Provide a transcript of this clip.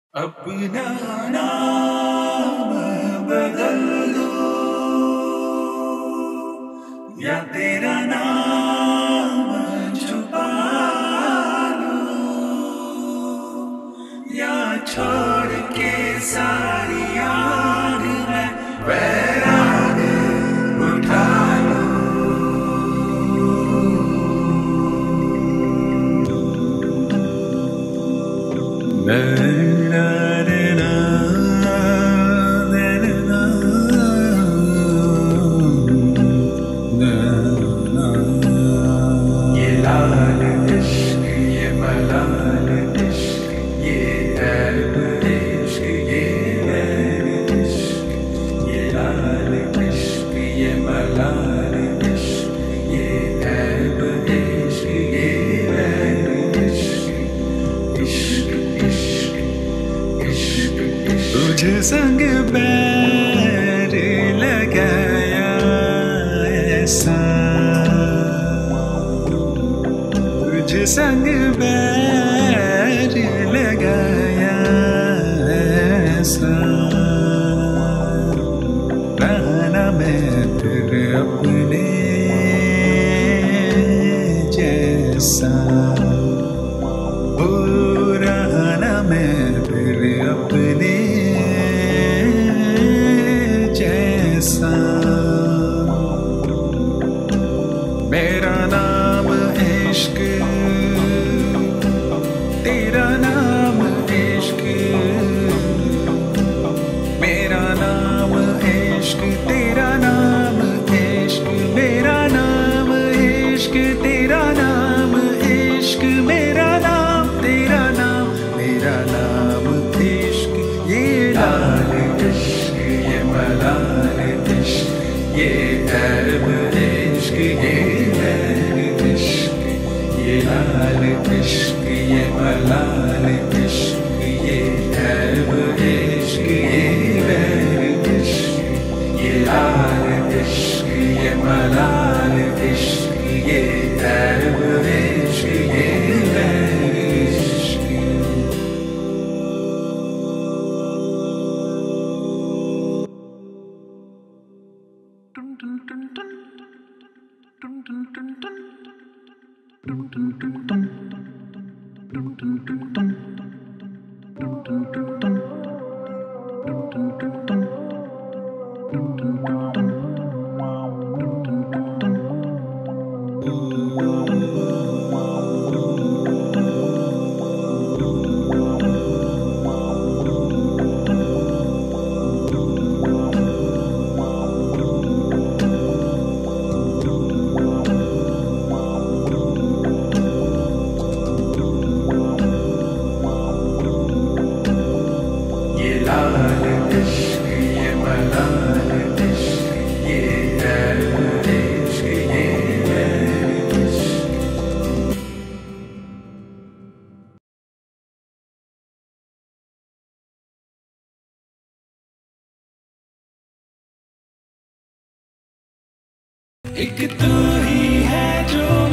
अपना नाम बदल दो या तेरा नाम छुपा लो या छोड़ के सारी याद में बैराग उठा लो। ये लाल इश्क ये मलाल इश्क ये ऐब इश्क ये वैर इश्क ये लाल इश्क ये मलाल इश्क ये ऐब इश्क ये वैर इश्क इश्क इश्क इश्क इश्क तुझे संग बैर लगाया ऐसा तुझे संग बैर लगाया ऐसा रहना मैं तेरे अपने जैसा हो रहना मैं तेरे अपने जैसा। मेरा नाम इश्क तेरा नाम इश्क मेरा नाम इश्क तेरा नाम इश्क मेरा नाम इश्क तेरा नाम इश्क मेरा नाम तेरा नाम मेरा नाम इश्क ये लाल इश्क ये मलाल इश्क ये ऐब इश्क ये वैर इश्क ये लाल इश्क ये मलाल इश्क ये ऐब इश्क ये वैर इश्क ये लाल इश्क ये मलाल इश्क ये ऐब इश्क ये वैर इश्क। ये लाल इश्क ये मलाल इश्क ये ऐब इश्क ये वैर इश्क। एक तू ही है जो